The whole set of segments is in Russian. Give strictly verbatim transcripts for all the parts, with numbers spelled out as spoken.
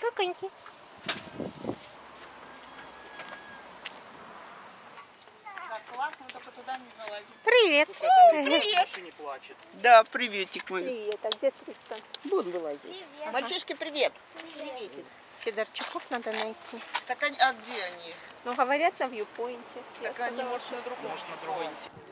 Каконьки. Так классно, только туда не залазить. Привет. Слушай, а там Привет. никто в машине плачет. Да, приветик мой. Привет. А где Тристан? Буду вылазить. Ага. Мальчишки, привет. Приветик. Федорчуков надо найти. Так они, а где они? Ну, говорят, на вьюпоинте. Я Так они, сказала, может, на другом. Может, на другом.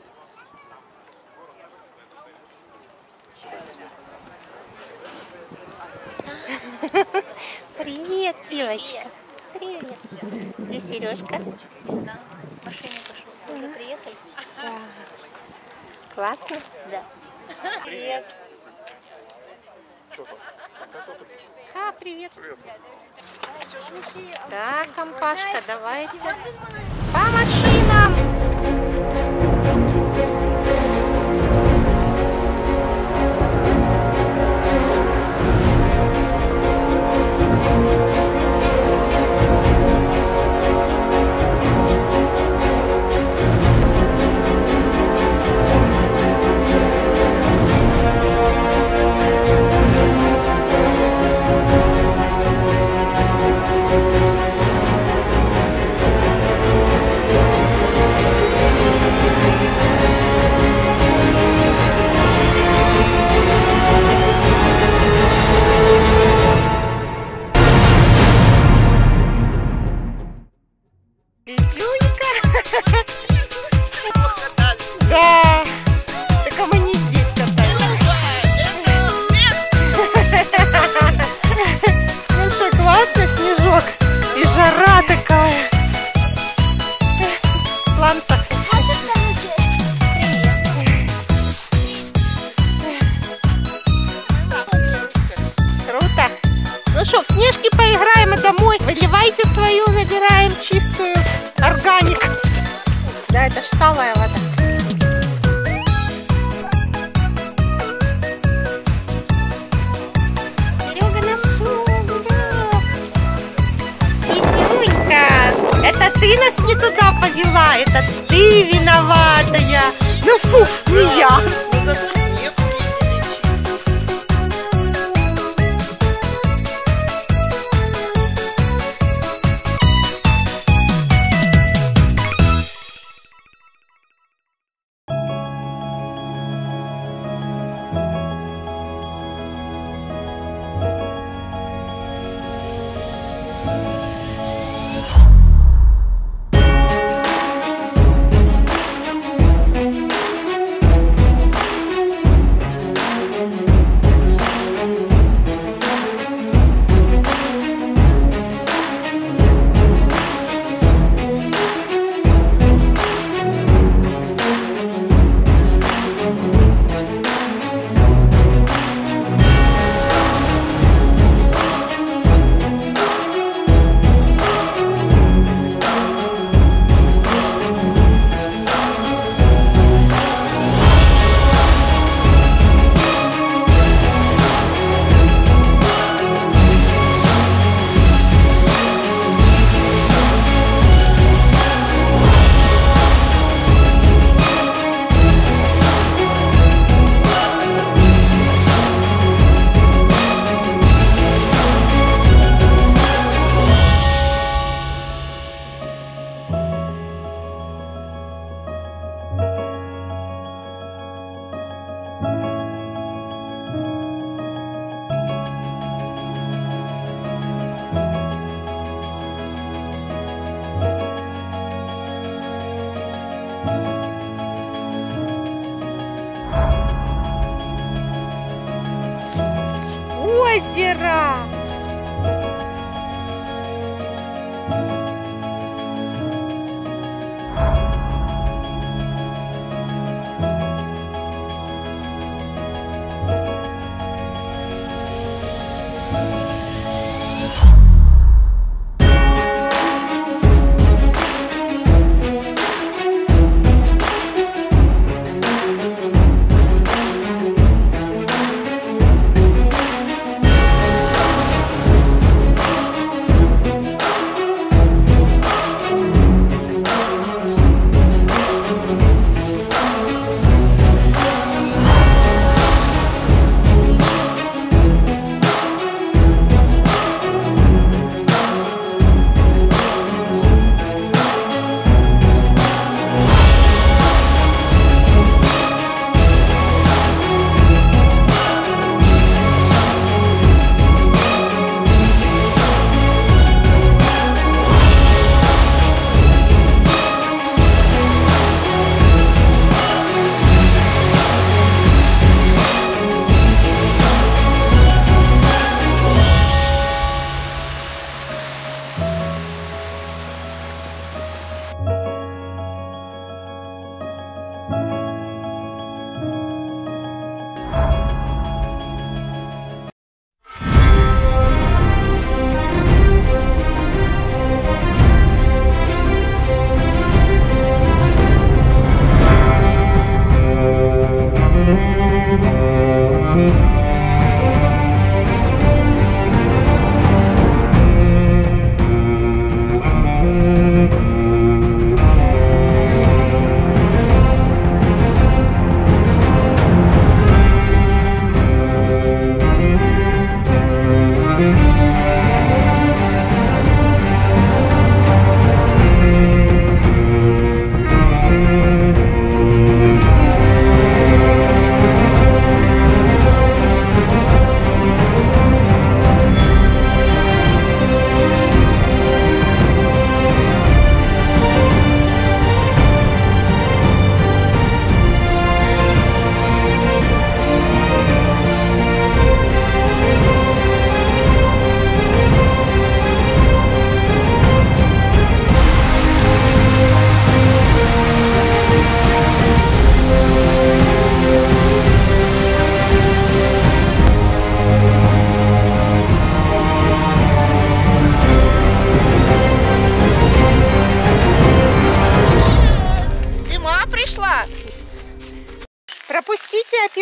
Привет, девочка. Привет. Где Сережка? Не знаю, в машине пошел. Вы уже приехали? Да. Классно? Да. Привет. Что там? Ха, привет. Так, компашка, давайте. По машинам. Да. Так а мы не здесь катаемся. Ну что, классно, снежок. И жара такая. Планца. Круто. Ну что, в снежки поиграем и домой. Выливайте свою, набираем чистую органик. Да, это шталая вода. Серега нашел, да. Тисюнька, это ты нас не туда повела, это ты виноватая. Ну фу, не я. Ну зато снег увидели.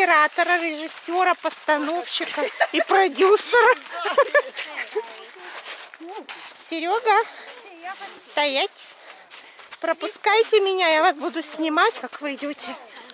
оператора, режиссера, постановщика и продюсера. Серега, стоять. Пропускайте меня, я вас буду снимать, как вы идете.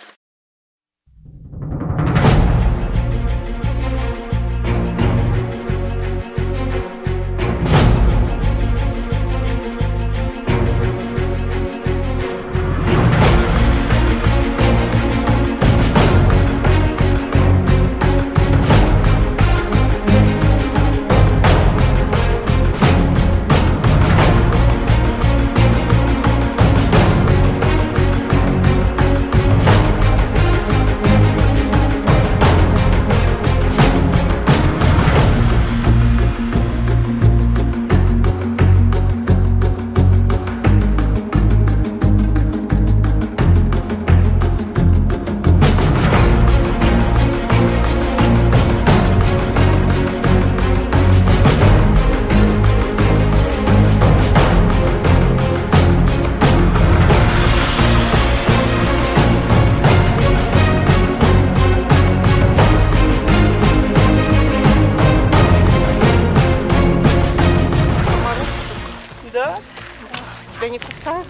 Да? Тебя не кусают?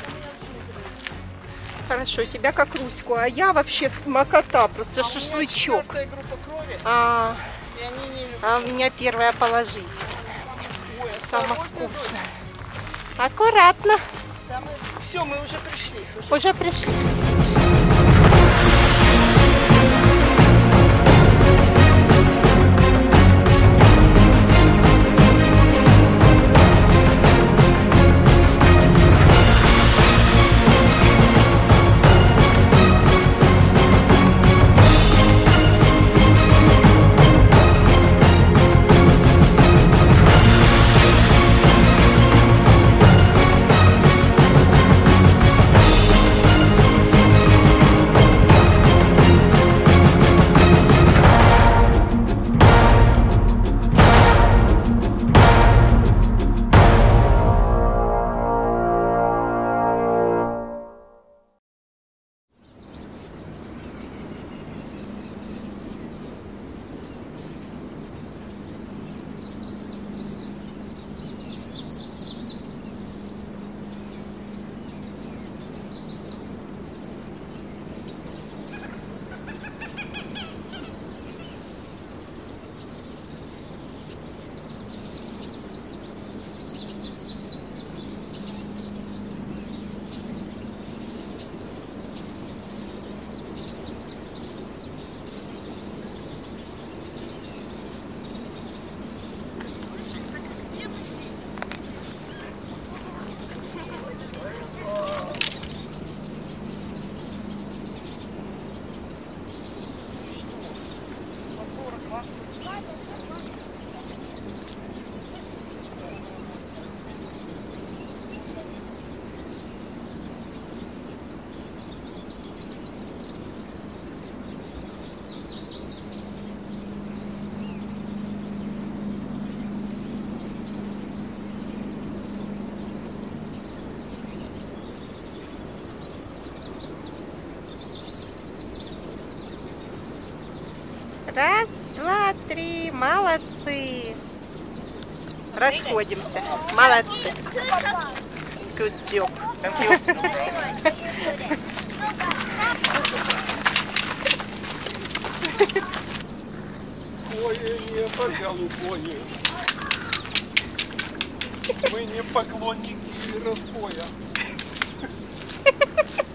Хорошо, тебя как Руську, а я вообще смакота, просто А у меня шашлычок. четвертая группа крови, А, и они не любят. а у меня первая положить. Ой, Самое вкусное. Аккуратно. Все, мы уже пришли. Уже. Уже пришли. Раз, два, три. Молодцы. Расходимся. Молодцы. Good job. Ой, не по голубое. Мы не поклонники распоя.